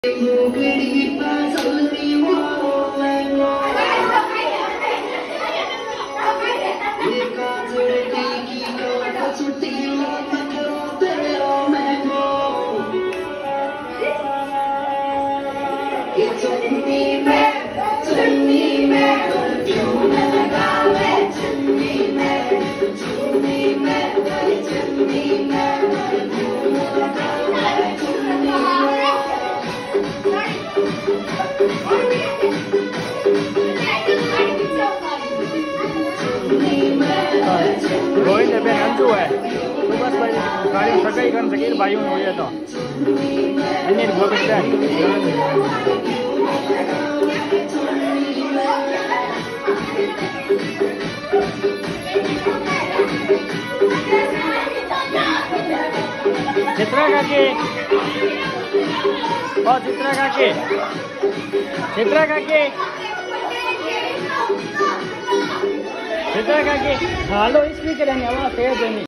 Govind Ben Anju है तो बस भाई गाड़ी सगाई कर सके भाई हो गया तो अन्य गोविंद है चित्रा काके ओ चित्रा काके चित्रा काके चित्रा काके हालो स्पीकर है आवाज तेज है।